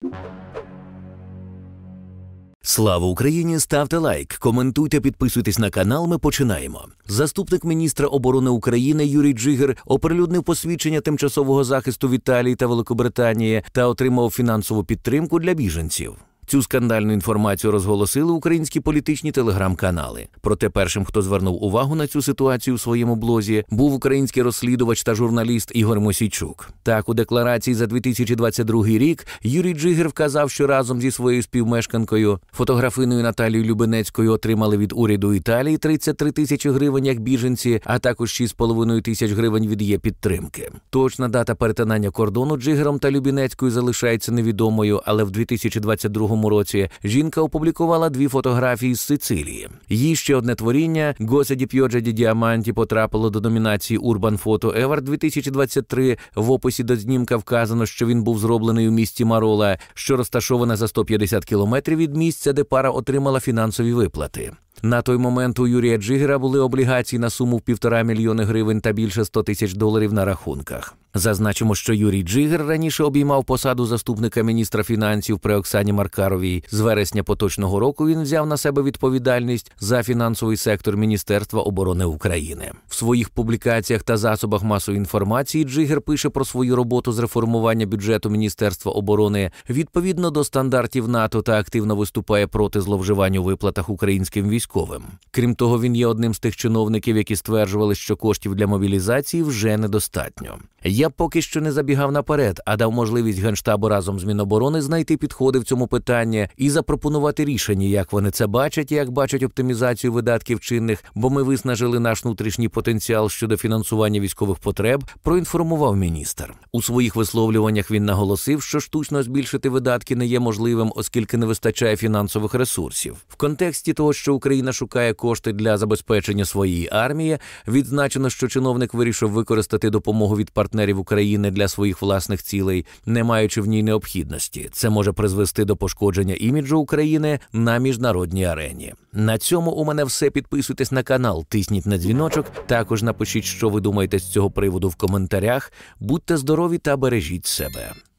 Слава Україні! Ставте лайк, коментуйте, підписуйтесь на канал, ми починаємо. Заступник міністра оборони України Юрій Джигир оприлюднив посвідчення тимчасового захисту в Італії та Великобританії та отримав фінансову підтримку для біженців. Цю скандальну інформацію розголосили українські політичні телеграм-канали. Проте першим, хто звернув увагу на цю ситуацію в своєму блозі, був український розслідувач та журналіст Ігор Мосійчук. Так, у декларації за 2022 рік Юрій Джигир вказав, що разом зі своєю співмешканкою, фотографиною Наталією Любенецькою, отримали від уряду Італії 33 тисячі гривень як біженці, а також 6,5 тисяч гривень від Є-підтримки. Точна дата перетинання кордону Джигиром та Любенецькою залишається невідомою, але в 2022 році жінка опублікувала 2 фотографії з Сицилії. Її ще одне творіння «Госе ді Пьоджа ді Діаманті» потрапило до номінації Urban Photo Award 2023. В описі до знімка вказано, що він був зроблений у місті Марола, що розташоване за 150 кілометрів від місця, де пара отримала фінансові виплати. На той момент у Юрія Джигира були облігації на суму в 1,5 мільйони гривень та більше 100 тисяч доларів на рахунках. Зазначимо, що Юрій Джигир раніше обіймав посаду заступника міністра фінансів при Оксані Маркаровій. З вересня поточного року він взяв на себе відповідальність за фінансовий сектор Міністерства оборони України. В своїх публікаціях та засобах масової інформації Джигир пише про свою роботу з реформування бюджету Міністерства оборони відповідно до стандартів НАТО та активно виступає проти зловживань у виплатах українським військовим. Крім того, він є одним з тих чиновників, які стверджували, що коштів для мобілізації вже недостатньо. Я б поки що не забігав наперед, а дав можливість Генштабу разом з Міноборони знайти підходи в цьому питанні і запропонувати рішення, як вони це бачать і як бачать оптимізацію видатків чинних, бо ми виснажили наш внутрішній потенціал щодо фінансування військових потреб, проінформував міністр. У своїх висловлюваннях він наголосив, що штучно збільшити видатки не є можливим, оскільки не вистачає фінансових ресурсів. В контексті того, що Україна шукає кошти для забезпечення своєї армії, відзначено, що чиновник вирішив використати допомогу від партнерів України для своїх власних цілей, не маючи в ній необхідності. Це може призвести до пошкодження іміджу України на міжнародній арені. На цьому у мене все. Підписуйтесь на канал, тисніть на дзвіночок. Також напишіть, що ви думаєте з цього приводу в коментарях. Будьте здорові та бережіть себе.